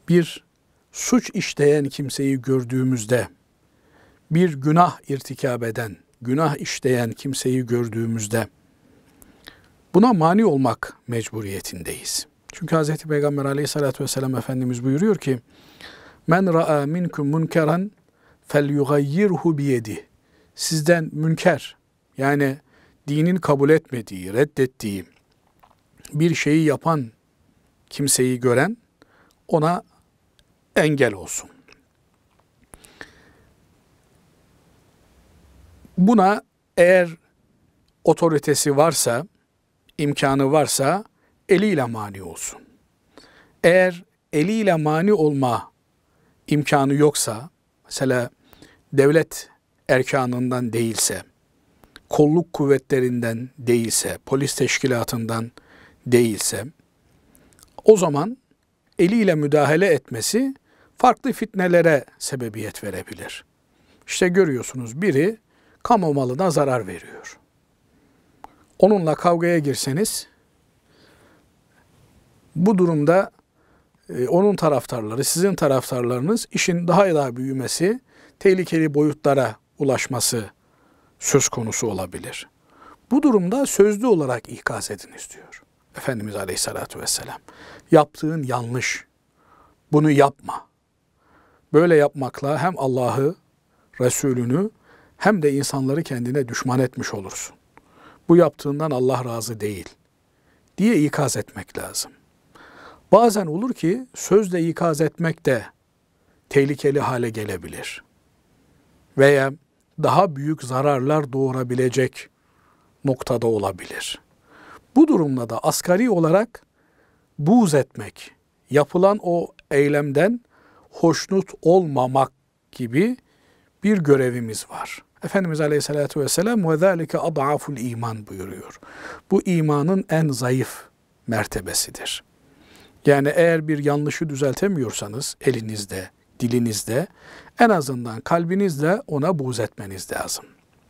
bir suç işleyen kimseyi gördüğümüzde, bir günah irtikab eden, günah işleyen kimseyi gördüğümüzde buna mani olmak mecburiyetindeyiz. Çünkü Hz. Peygamber aleyhissalatü vesselam Efendimiz buyuruyor ki men ra'a minkum munkeran felyughayyirhu biyedih. Sizden münker, yani dinin kabul etmediği, reddettiği bir şeyi yapan kimseyi gören ona engel olsun. Buna eğer otoritesi varsa, imkanı varsa eliyle mani olsun. Eğer eliyle mani olma imkanı yoksa, mesela devlet erkanından değilse, kolluk kuvvetlerinden değilse, polis teşkilatından değilse, o zaman eliyle müdahale etmesi farklı fitnelere sebebiyet verebilir. İşte görüyorsunuz, biri kamu malına zarar veriyor. Onunla kavgaya girseniz, bu durumda onun taraftarları, sizin taraftarlarınız işin daha büyümesi, tehlikeli boyutlara ulaşması söz konusu olabilir. Bu durumda sözlü olarak ikaz ediniz diyor Efendimiz Aleyhisselatü Vesselam. Yaptığın yanlış, bunu yapma. Böyle yapmakla hem Allah'ı, Resulünü hem de insanları kendine düşman etmiş olursun. Bu yaptığından Allah razı değil diye ikaz etmek lazım. Bazen olur ki sözle ikaz etmek de tehlikeli hale gelebilir. Veya daha büyük zararlar doğurabilecek noktada olabilir. Bu durumda da asgari olarak buğz etmek, yapılan o eylemden hoşnut olmamak gibi bir görevimiz var. Efendimiz Aleyhisselatü Vesselam وَذَٰلِكَ أَضْعَفُ الْا۪يمَانِ buyuruyor. Bu imanın en zayıf mertebesidir. Yani eğer bir yanlışı düzeltemiyorsanız elinizde, dilinizde, en azından kalbinizle ona buğz etmeniz lazım.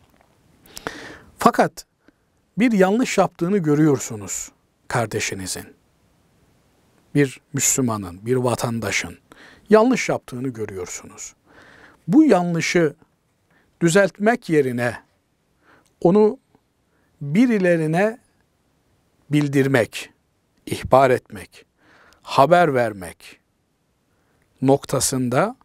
Fakat bir yanlış yaptığını görüyorsunuz kardeşinizin, bir Müslümanın, bir vatandaşın yanlış yaptığını görüyorsunuz. Bu yanlışı düzeltmek yerine onu birilerine bildirmek, ihbar etmek, haber vermek noktasında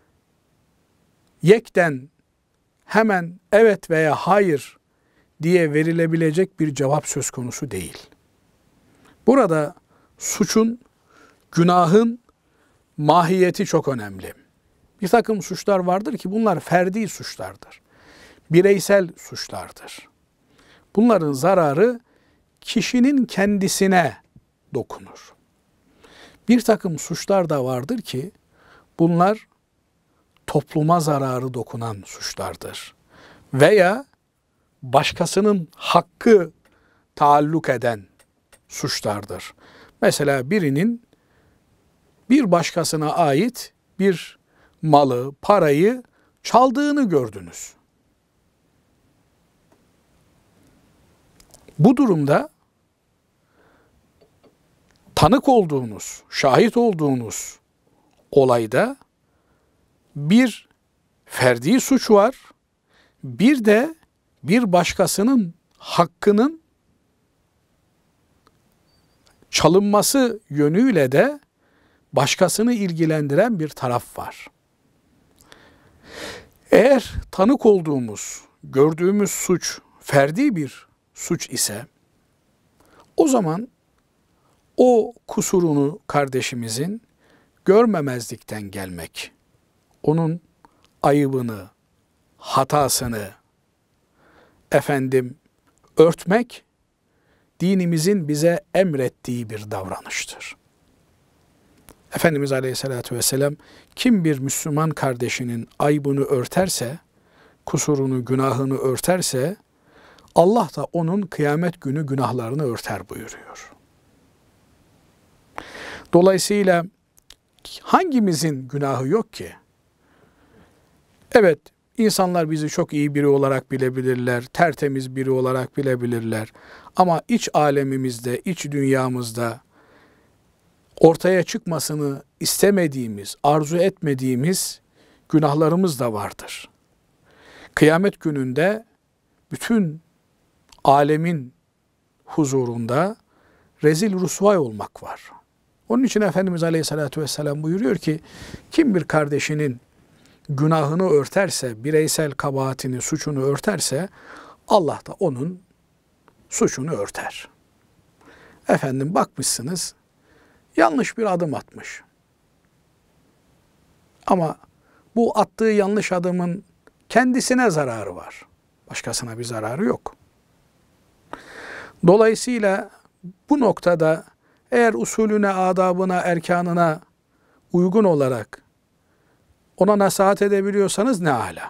yekten hemen evet veya hayır diye verilebilecek bir cevap söz konusu değil. Burada suçun, günahın mahiyeti çok önemli. Bir takım suçlar vardır ki bunlar ferdi suçlardır. Bireysel suçlardır. Bunların zararı kişinin kendisine dokunur. Bir takım suçlar da vardır ki bunlar topluma zararı dokunan suçlardır. Veya başkasının hakkı taalluk eden suçlardır. Mesela birinin bir başkasına ait bir malı, parayı çaldığını gördünüz. Bu durumda tanık olduğunuz, şahit olduğunuz olayda bir ferdi suç var, bir de bir başkasının hakkının çalınması yönüyle de başkasını ilgilendiren bir taraf var. Eğer tanık olduğumuz, gördüğümüz suç ferdi bir suç ise, o zaman o kusurunu kardeşimizin görmemezlikten gelmek, onun ayıbını, hatasını örtmek, dinimizin bize emrettiği bir davranıştır. Efendimiz Aleyhisselatü Vesselam, kim bir Müslüman kardeşinin aybını örterse, kusurunu, günahını örterse, Allah da onun kıyamet günü günahlarını örter buyuruyor. Dolayısıyla hangimizin günahı yok ki? Evet, insanlar bizi çok iyi biri olarak bilebilirler, tertemiz biri olarak bilebilirler. Ama iç alemimizde, iç dünyamızda ortaya çıkmasını istemediğimiz, arzu etmediğimiz günahlarımız da vardır. Kıyamet gününde bütün alemin huzurunda rezil rusvay olmak var. Onun için Efendimiz Aleyhisselatü Vesselam buyuruyor ki, kim bir kardeşinin günahını örterse, bireysel kabahatini, suçunu örterse, Allah da onun suçunu örter. Efendim bakmışsınız, yanlış bir adım atmış. Ama bu attığı yanlış adımın kendisine zararı var. Başkasına bir zararı yok. Dolayısıyla bu noktada eğer usulüne, adabına, erkanına uygun olarak ona nasihat edebiliyorsanız ne âlâ.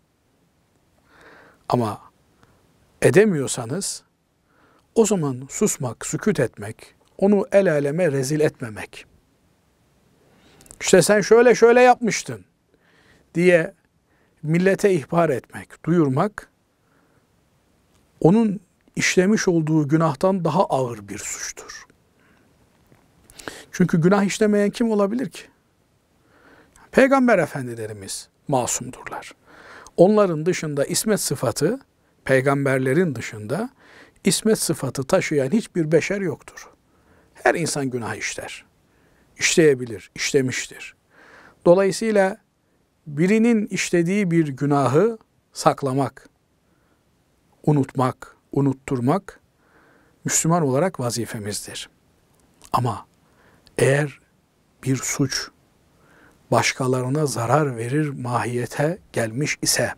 Ama edemiyorsanız o zaman susmak, sükût etmek, onu el aleme rezil etmemek. İşte sen şöyle şöyle yapmıştın diye millete ihbar etmek, duyurmak, onun işlemiş olduğu günahtan daha ağır bir suçtur. Çünkü günah işlemeyen kim olabilir ki? Peygamber efendilerimiz masumdurlar. Onların dışında ismet sıfatı, peygamberlerin dışında ismet sıfatı taşıyan hiçbir beşer yoktur. Her insan günah işler. İşleyebilir, işlemiştir. Dolayısıyla birinin işlediği bir günahı saklamak, unutmak, unutturmak Müslüman olarak vazifemizdir. Ama eğer bir suç başkalarına zarar verir mahiyete gelmiş ise,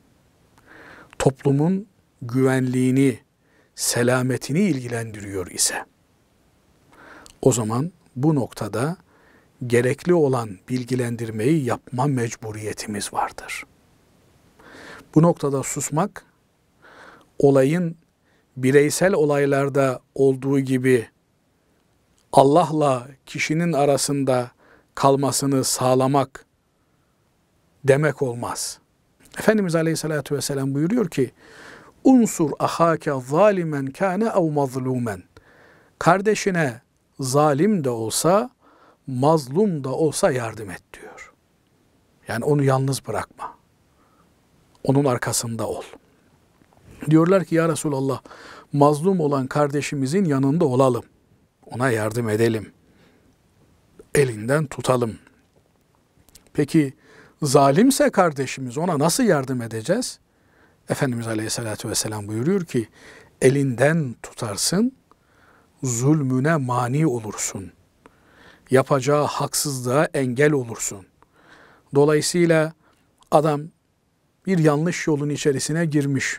toplumun güvenliğini, selametini ilgilendiriyor ise, o zaman bu noktada gerekli olan bilgilendirmeyi yapma mecburiyetimiz vardır. Bu noktada susmak, olayın bireysel olaylarda olduğu gibi Allah'la kişinin arasında kalmasını sağlamak demek olmaz. Efendimiz Aleyhisselatü Vesselam buyuruyor ki, unsur ahake zalimen kâne ev mazlumen. Kardeşine zalim de olsa, mazlum da olsa yardım et diyor. Yani onu yalnız bırakma. Onun arkasında ol. Diyorlar ki ya Resulallah, mazlum olan kardeşimizin yanında olalım. Ona yardım edelim. Elinden tutalım. Peki zalimse kardeşimiz, ona nasıl yardım edeceğiz? Efendimiz Aleyhisselatü Vesselam buyuruyor ki, elinden tutarsın, zulmüne mani olursun. Yapacağı haksızlığa engel olursun. Dolayısıyla adam bir yanlış yolun içerisine girmiş.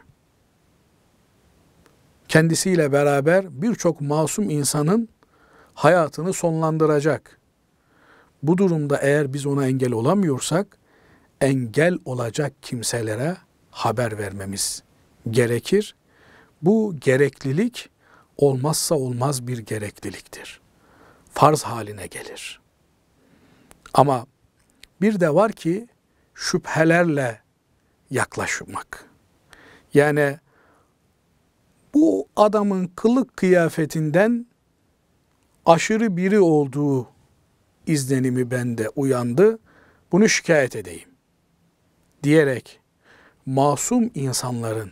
Kendisiyle beraber birçok masum insanın hayatını sonlandıracak. Bu durumda eğer biz ona engel olamıyorsak, engel olacak kimselere haber vermemiz gerekir. Bu gereklilik olmazsa olmaz bir gerekliliktir. Farz haline gelir. Ama bir de var ki şüphelerle yaklaşmak. Yani bu adamın kılık kıyafetinden aşırı biri olduğu izlenimi bende uyandı, bunu şikayet edeyim diyerek masum insanların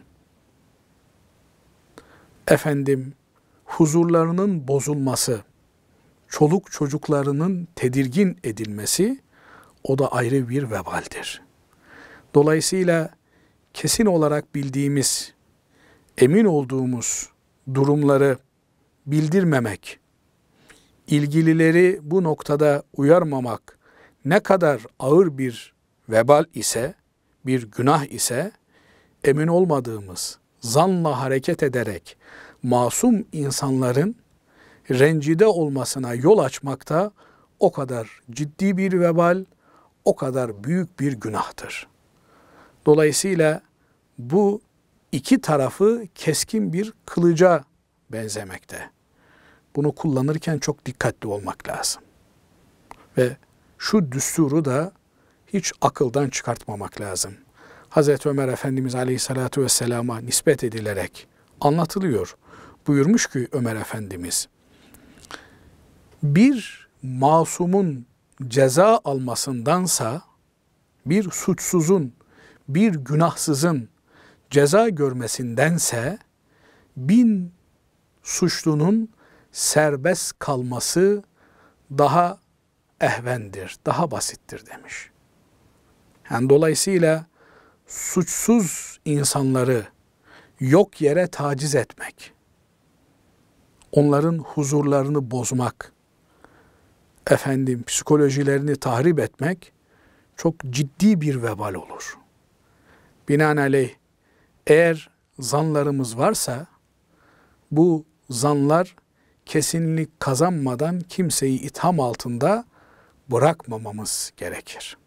huzurlarının bozulması, çoluk çocuklarının tedirgin edilmesi, o da ayrı bir vebaldir. Dolayısıyla kesin olarak bildiğimiz, emin olduğumuz durumları bildirmemek, ilgilileri bu noktada uyarmamak ne kadar ağır bir vebal ise, bir günah ise, emin olmadığımız, zanla hareket ederek masum insanların rencide olmasına yol açmakta o kadar ciddi bir vebal, o kadar büyük bir günahtır. Dolayısıyla bu iki tarafı keskin bir kılıca benzemekte. Bunu kullanırken çok dikkatli olmak lazım. Ve şu düsturu da hiç akıldan çıkartmamak lazım. Hazreti Ömer Efendimiz Aleyhisselatü Vesselam'a nispet edilerek anlatılıyor. Buyurmuş ki Ömer Efendimiz, bir masumun ceza almasındansa, bir suçsuzun, bir günahsızın ceza görmesindense, 1000 suçlunun serbest kalması daha ehvendir, daha basittir demiş. Yani dolayısıyla suçsuz insanları yok yere taciz etmek, onların huzurlarını bozmak, psikolojilerini tahrip etmek çok ciddi bir vebal olur. Binaenaleyh eğer zanlarımız varsa bu zanlar kesinlik kazanmadan kimseyi itham altında bırakmamamız gerekir.